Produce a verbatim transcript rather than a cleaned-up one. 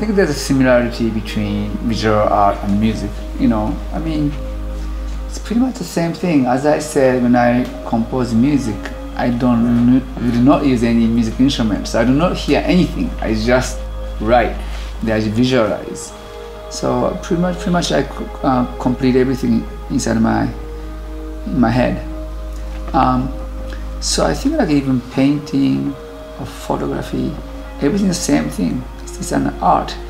think there's a similarity between visual art and music. You know, I mean, it's pretty much the same thing. As I said, when I compose music, I don't we do not use any music instruments. I do not hear anything. I just write. I just visualize. So pretty much, pretty much, I uh, complete everything inside my in my head. Um, so I think like even painting or photography, everything is the same thing. It's an art.